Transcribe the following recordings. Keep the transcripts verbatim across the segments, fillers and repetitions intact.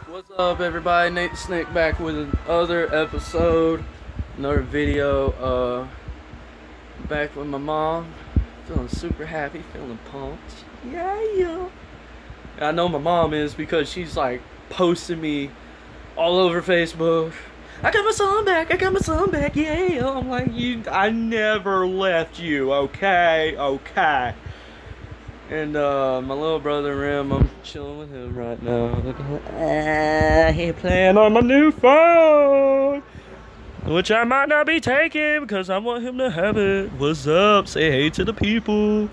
What's up, everybody? Nate the Snake back with another episode, another video. Uh, back with my mom, feeling super happy, feeling pumped. Yeah, yeah. I know my mom is because she's like posting me all over Facebook. I got my son back. I got my son back. Yeah. I'm like, you. I never left you. Okay, okay. And uh, my little brother Rim, I'm chilling with him right now. Look at him. Ah, he playing on my new phone, which I might not be taking because I want him to have it. What's up? Say hey to the people.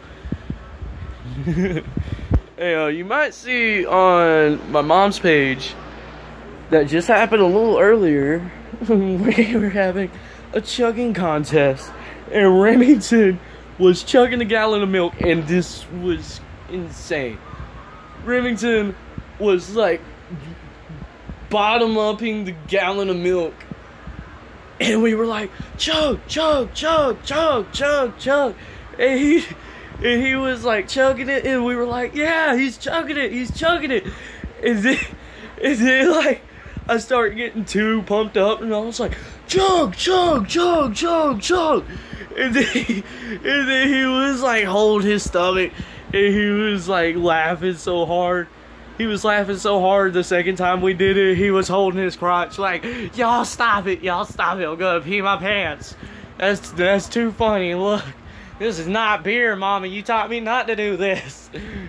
Hey, uh, you might see on my mom's page that just happened a little earlier. We were having a chugging contest, and Remington was chugging a gallon of milk, and this was insane. Remington was like bottom upping the gallon of milk, and we were like, chug, chug, chug, chug, chug, chug, and he and he was like chugging it, and we were like, yeah, he's chugging it, he's chugging it, and then and then like I started getting too pumped up, and I was like, chug, chug, chug, chug, chug. And then, he, and then he was like holding his stomach, and he was like laughing so hard. He was laughing so hard the second time we did it. He was holding his crotch like, y'all stop it, y'all stop it. I'm gonna pee my pants. That's that's too funny. Look, this is not beer, Mama. You taught me not to do this.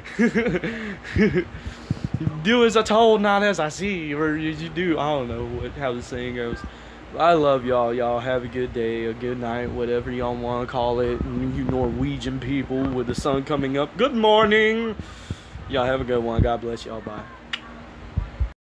Do as I told, not as I see, or you do. I don't know what how this saying goes. I love y'all. Y'all have a good day, a good night, whatever y'all want to call it. You Norwegian people with the sun coming up. Good morning. Y'all have a good one. God bless y'all. Bye.